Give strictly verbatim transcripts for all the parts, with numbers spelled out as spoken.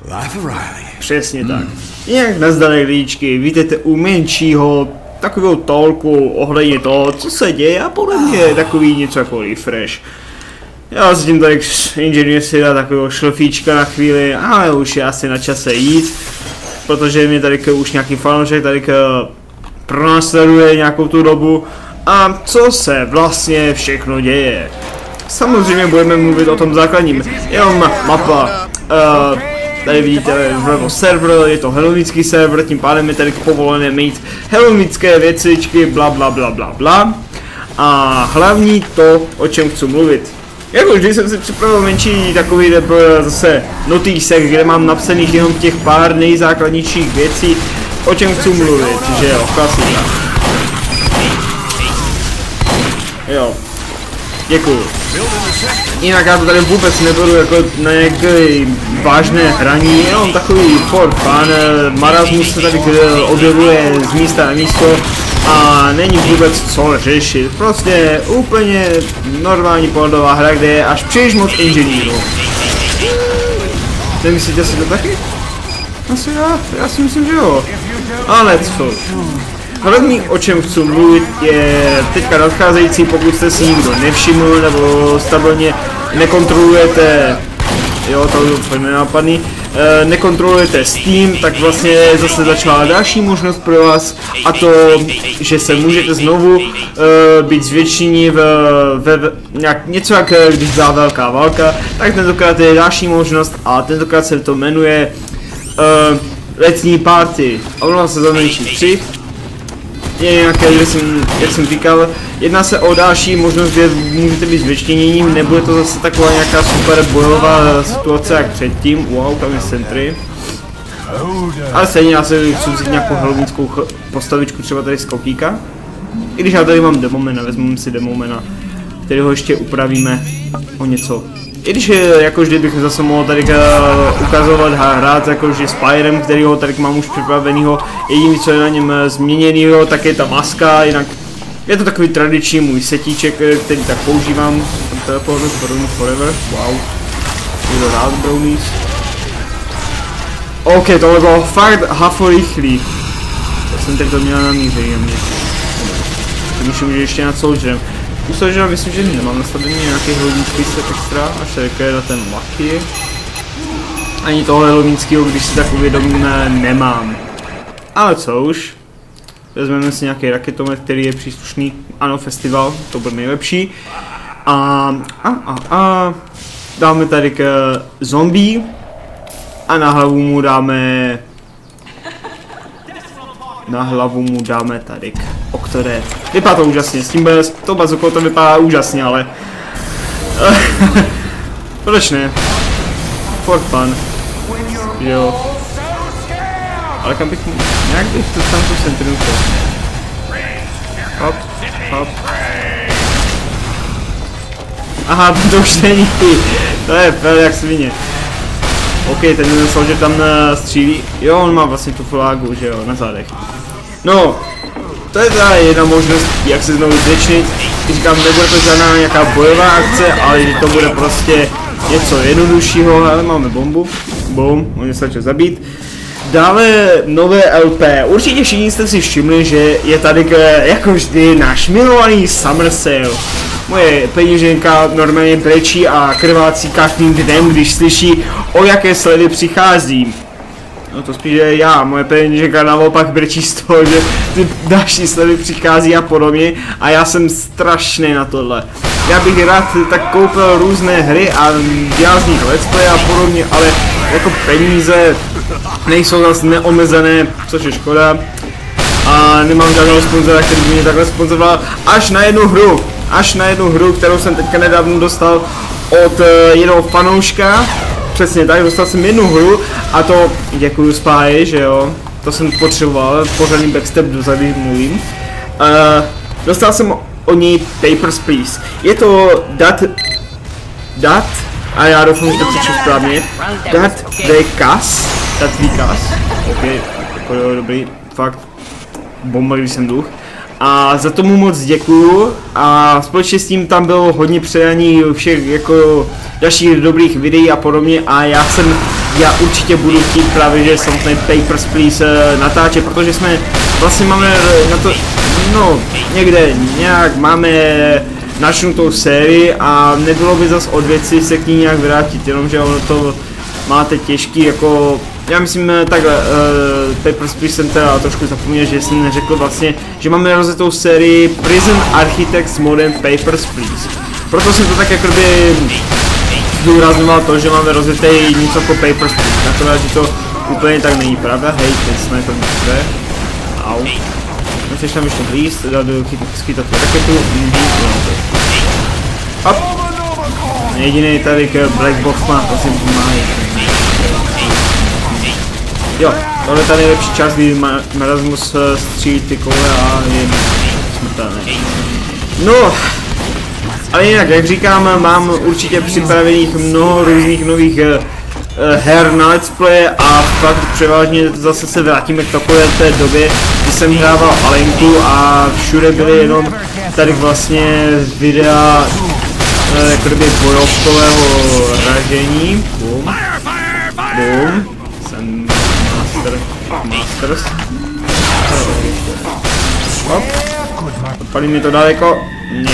Přesně tak. Nějak nazdané lidičky, vítejte u menšího takového tolku ohledně toho, co se děje a podle mě je takový něco jako refresh. Já s tím tady inženýr si dá takového šlofíčka na chvíli, ale už je asi na čase jít, protože mě tady už nějaký fanoušek tady pronásleduje nějakou tu dobu. A co se vlastně všechno děje? Samozřejmě budeme mluvit o tom základním, jenom mapa. Uh, tady vidíte vlevo server, je to helloweekský server, tím pádem je tady povolené mít helloweekské věcičky, bla bla bla bla bla. A hlavní to, o čem chci mluvit. Jako vždy jsem si připravil menší takový zase notýsek, kde mám napsaných jenom těch pár nejzákladnějších věcí, o čem chci mluvit, že jo, klasika. Jo, děkuju. Jinak já to tady vůbec neberu jako na nějaké vážné hraní, jenom takový for fun, marazmus se tady objevuje z místa na místo a není vůbec co řešit. Prostě úplně normální pohodová hra, kde je až příliš moc inženýrů. Nemyslíte si to taky? Asi já, já si myslím, že jo. Ale co? Hlavní, o čem chci mluvit, je teďka nadcházející, pokud jste si nikdo nevšiml nebo stabilně nekontrolujete, jo, to je nenápadný, e, nekontrolujete Steam, tak vlastně zase začala další možnost pro vás, a to, že se můžete znovu e, být zvětšení v, ve, v nějak, něco jak když byla velká válka, tak tentokrát je další možnost a tentokrát se to jmenuje e, letní party, a ono se za menší tři. Je nějaké, jak jsem, jak jsem říkal, jedná se o další možnost, kde můžete být zvětštění, nebude to zase taková nějaká super bojová situace jak předtím, wow, tam je sentry. Ale stejně já se chci vzít nějakou halloweenskou postavičku, třeba tady z Kokíka. I když já tady mám demomena, vezmeme si demomena, kterého ještě upravíme o něco. I když jako vždy bych zase mohl tady ukazovat a hrát jako vždy Spyrem, kterýho tady mám už připravenýho. Jediný co je na něm změněnýho, tak je ta maska, jinak je to takový tradiční můj setíček, který tak používám. Teleportnout Brownies Forever, wow. Je to rád Brownies. OK, tohle bylo fakt hafo rychlý. Já jsem teď to měl na míře jemně. Myslím, že ještě nad Soldierem. U Soldiera myslím, že nemám nastavený nějaký helloweenský set extra, až tady je na ten Lucky. Ani toho helloweenského, když si tak uvědomíme, nemám. Ale co už. Vezmeme si nějaký raketomet, který je příslušný, ano, festival, to bude nejlepší. A, a, a, a dáme tady k zombie a na hlavu mu dáme Na hlavu mu dáme tady k Octodad. Vypadá to úžasně, s tím bude, to bazukou to vypadá úžasně, ale proč ne? For fun. Jo. Ale kam bych, nějak bych to tam tu centrinu chtěl. Hop, hop. Aha, to už není, to je fel jak svině. OK, ten soldier tam střílí, jo, on má vlastně tu flagu, že jo, na zádech. No, to je teda jedna možnost, jak se znovu zvětšit. Říkám, nebude to žádná nějaká bojová akce, ale to bude prostě něco jednoduššího, ale máme bombu, bum, on je stačil zabít. Dále nové L P, určitě všichni jste si všimli, že je tady jako vždy náš milovaný Summer Sale. Moje peníženka normálně brečí a krvácí každým dnem, když slyší, o jaké slevy přichází. No to spíš je já, moje peníženka naopak brečí z toho, že ty další slevy přichází a podobně a já jsem strašný na tohle. Já bych rád tak koupil různé hry a dělal z nich let's play a podobně, ale jako peníze nejsou zase neomezené, což je škoda. A nemám žádného sponzora, který by mě takhle sponzoroval až na jednu hru. Až na jednu hru, kterou jsem teďka nedávno dostal od uh, jednoho fanouška. Přesně tak, dostal jsem jednu hru a to, děkuju Spy, že jo, to jsem potřeboval, pořádný backstep dozadu mluvím. Uh, dostal jsem o ní Papers, Please. Je to dat, dat, a já doufám, že to přečtu správně, dat výkaz, dat výkaz, ok, jako jo, dobrý, fakt, bomba, když jsem duch. A za tomu moc děkuju a společně s tím tam bylo hodně předání všech jako dalších dobrých videí a podobně a já jsem, já určitě budu chtít právě, že samotný Papers, Please natáčet, protože jsme vlastně máme na to, no někde nějak máme načnutou sérii a nebylo by zas od věci se k ní nějak vrátit, jenomže ono to máte těžký jako, já myslím takhle, uh, Papers, Please jsem teda trošku zapomněl, že jsem neřekl vlastně, že máme rozjetou sérii Prison Architects Modern Papers, Please. Proto jsem to tak jakoby zdůrazňoval to, že máme rozjetý něco jako Papers, Please, nakonec, že to úplně tak není pravda, hej, ten sniper může, au. Chceš tam ještě blízt, dát do chytat raketu, mhm, hop. Jediný tady k Black Box má, prosím, pomáhají. Jo, tohle je ta nejlepší část, kdy Marasmus střílí ty koule a je smrtelný. No, ale jinak, jak říkám, mám určitě připravených mnoho různých nových uh, her na let's play a fakt převážně zase se vrátíme k takové té době, kdy jsem hrával Alenku a všude byly jenom tady vlastně videa uh, jako kdyby bojovkového ražení. Boom. Boom. Jsem master. Masters. Hop. Odpalí mi to daleko. Nic.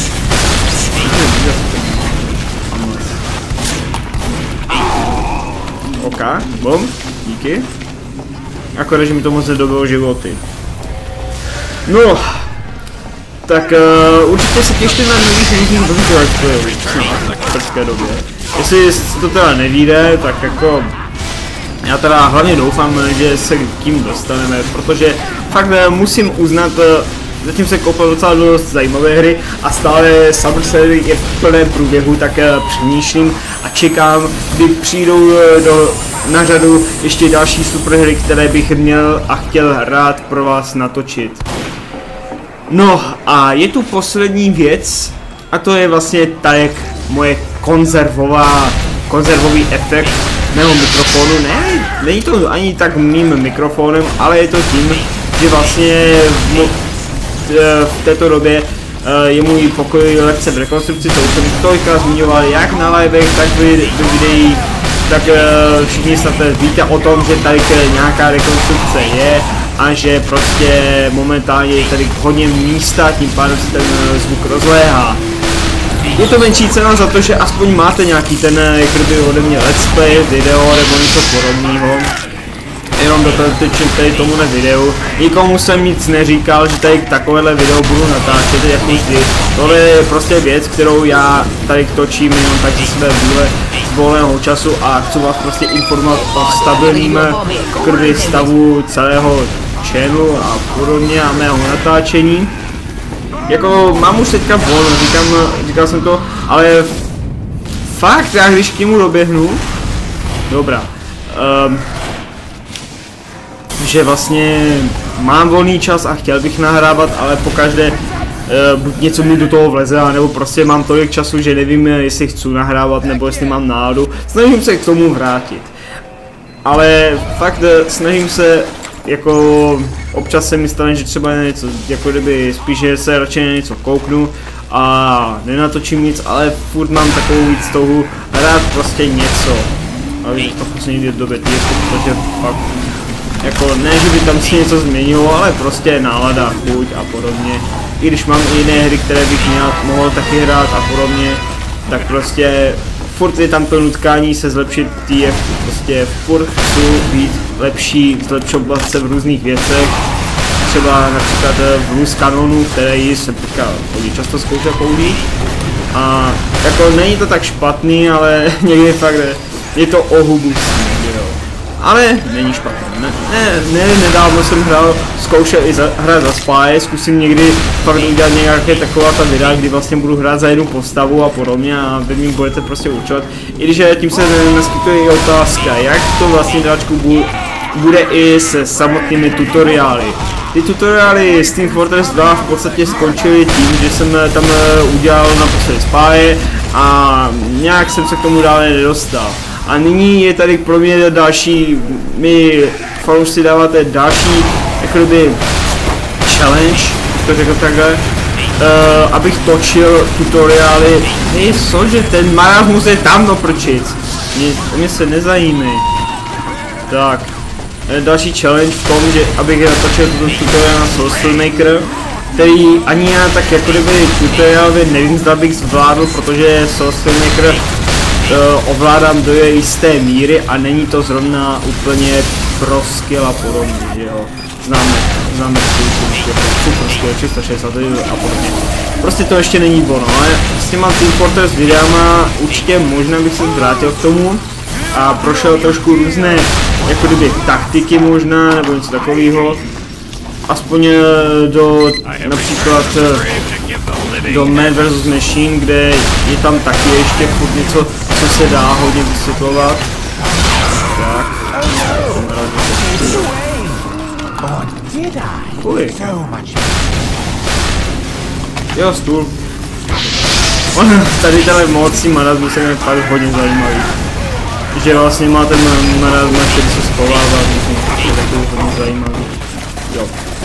OK, bom, díky. Akorát, že mi to moc nedobilo životy. No, tak uh, určitě se těšte na nových různých nových let's playů v brzké době. Jestli to teda nevíde, tak jako já teda hlavně doufám, že se k tím dostaneme, protože fakt musím uznat, zatím se koupil docela dost zajímavé hry a stále Summer Sale je v plném průběhu, tak přemýšlím a čekám, kdy přijdou do, na řadu ještě další super hry, které bych měl a chtěl rád pro vás natočit. No a je tu poslední věc a to je vlastně tak moje konzervová, konzervový efekt mého mikrofonu. Ne, není to ani tak mým mikrofonem, ale je to tím, že vlastně v, v této době je můj pokoj lehce v rekonstrukci, to už jsem tolika zmiňoval jak na livech, tak do videí, tak všichni snad víte o tom, že tady nějaká rekonstrukce je a že prostě momentálně je tady hodně místa, tím pádem se ten zvuk rozléhá. Je to menší cena za to, že aspoň máte nějaký ten, jak kdyby ode mě let's play, video nebo něco podobného. Jenom dotyčím tady tomuhle videu. Nikomu jsem nic neříkal, že tady takovéhle video budu natáčet, jak vždy. Tohle je prostě věc, kterou já tady točím jenom tak ze své vůle z volného času a chci vás prostě informovat o stabilním krvi stavu celého channelu a podobně a mého natáčení. Jako mám už teďka volno, říkám, říkal jsem to, ale fakt, já když k němu doběhnu, dobrá, um, že vlastně mám volný čas a chtěl bych nahrávat, ale pokaždé uh, buď něco mi do toho vleze, nebo prostě mám tolik času, že nevím, jestli chci nahrávat, nebo jestli mám náladu, snažím se k tomu vrátit. Ale fakt snažím se, jako občas se mi stane, že třeba něco, jako kdyby spíš, že se radši na něco kouknu a nenatočím nic, ale furt mám takovou víc touhu hrát prostě něco. Ale to v poslední době je, protože fakt, jako ne, že by tam si něco změnilo, ale prostě nálada, chuť a podobně. I když mám i jiné hry, které bych měl, mohl taky hrát a podobně, tak prostě furt je tam to nutkání se zlepšit, je prostě furt chci být lepší, zlepšovat se v různých věcech. Třeba například v Loose Cannonu, který se teďka hodně často zkoušel použít. A jako není to tak špatný, ale někdy fakt je to o hubu, jo. Ale není špatný. Ne, ne, ne, nedávno jsem hrál, zkoušel i za, hrát za Spy, zkusím někdy fakt udělat nějaké taková ta videa, kdy vlastně budu hrát za jednu postavu a podobně a vy mi budete prostě určovat. I když tím se naskytuje i otázka, jak to vlastně dáčku bude i se samotnými tutoriály. Ty tutoriály z Team Fortress dva v podstatě skončily tím, že jsem tam udělal naposledy Spy a nějak jsem se k tomu dále nedostal. A nyní je tady pro mě další, my fanoušci dáváte další jakoby challenge, to řekl takhle, uh, abych točil tutoriály. Hej, cože, ten marasmus je tam do prčic. Mě, o mě se nezajímej. Tak, další challenge v tom, že abych natočil tutoriál na Source Filmmaker, který ani já tak jako kdyby tutoriálově nevím, zda bych zvládl, protože Source Filmmaker uh, ovládám do jisté míry a není to zrovna úplně pro skill a podobně, že jo. Známe, známe super skill, tři sta šedesát a podobně. Prostě to ještě není ono, ale s těma Team Fortress videama určitě možná bych se vrátil k tomu a prošel trošku různé jako kdyby taktiky možná, nebo něco takového. Aspoň do například do Man versus. Machine, kde je tam taky ještě furt něco, co se dá hodně vysvětlovat. Tak. Fuj. Jo, stůl. On tady tenhle mocí marasmus je fakt hodně zajímavý. Že vlastně má ten marasmus, který se schovává, myslím, že je takový hodně zajímavý. Jo.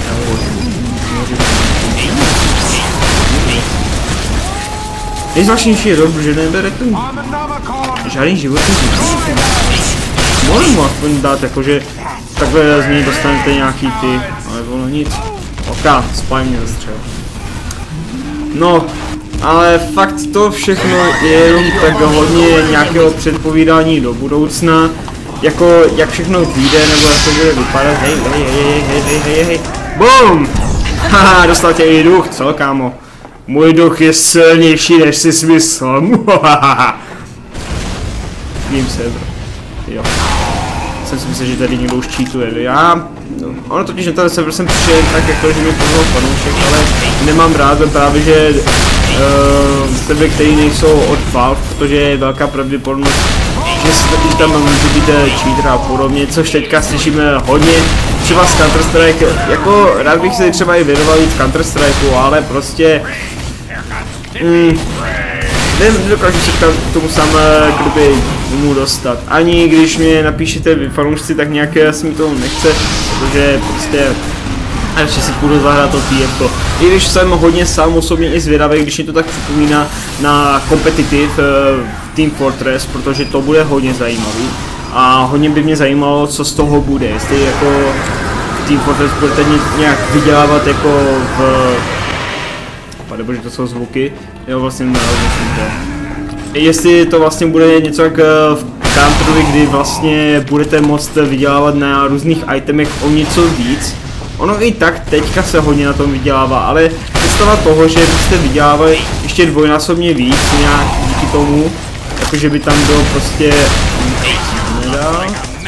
Nejzvláštnější je dobu, že nebere ten žádný životní zůstávky. Můžu mu aspoň dát jakože takhle z něj dostanete nějaký ty, ale ono nic. Ok, spaj mě zastřel. No, ale fakt to všechno je jenom tak hodně nějakého předpovídání do budoucna. Jako jak všechno vyjde, nebo jak to bude vypadat, hej, hej, hej, hej, hej, hej, hej, BOOM! Haha, dostal tě i duch, co kámo? Můj duch je silnější, než si smyslel, muhahaha. Vím se, bro. Jo. Jsem si myslel, že tady někdo už cheatuje, já... No, ono totiž na ten server jsem přišel tak jako, že mi pozval fanoušek, ale nemám rád právě, že uh, servery, které nejsou od Valve, protože je velká pravděpodobnost, že si totiž tam může být cheater a podobně, což teďka slyšíme hodně, třeba z Counter-Strike, jako rád bych se třeba i věnoval víc Counter-Strikeu, ale prostě... Mm, nedokážu se k tomu sám kdyby domů dostat. Ani když mě napíšete vy fanoušci, tak nějaké asi mi toho nechce, protože prostě radši si půjdu zahrát to T F. I když jsem hodně sám osobně i zvědavý, když mi to tak připomíná na competitive uh, Team Fortress, protože to bude hodně zajímavý. A hodně by mě zajímalo, co z toho bude, jestli jako Team Fortress budete nějak vydělávat jako v... Bože, to jsou zvuky, jo, vlastně národně to. Jestli to vlastně bude něco jak v Counterovi, kdy vlastně budete moct vydělávat na různých itemech o něco víc. Ono i tak teďka se hodně na tom vydělává, ale představa toho, že byste vydělávali ještě dvojnásobně víc nějak díky tomu, jakože by tam bylo prostě... Nedal.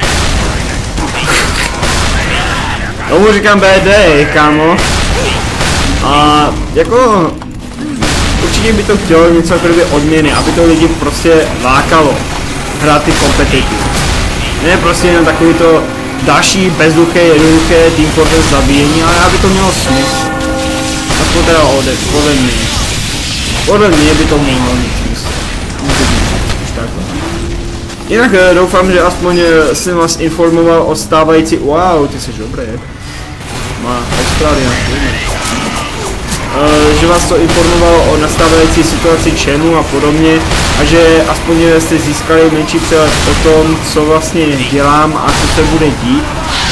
Tomu říkám B D, kámo. A jako určitě by to chtělo něco jako by odměny, aby to lidi prostě lákalo hrát ty kompetitivy. Ne prostě jenom takový to další bezduché, jednoduché Team Fortress zabíjení, ale aby to mělo smysl. Aspoň teda ode, podle mě. Podle mě by to mohlo mít smysl. Jinak doufám, že aspoň jsem vás informoval o stávající... Wow, ty jsi dobrý. Má Australia. Uh, že vás to informovalo o nastávající situaci channelu a podobně a že aspoň jste získali menší přehled o tom, co vlastně dělám a co se bude dít.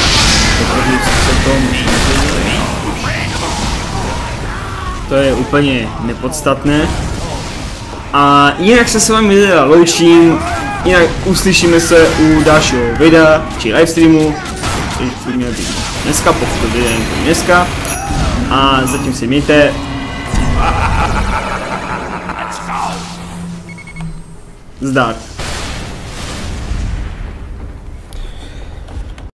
To je úplně nepodstatné. A jinak se s vámi teda loučím, jinak uslyšíme se u dalšího videa či livestreamu, který by měl být dneska, pokud to bude dneska. A zatím si mějte. Zdar.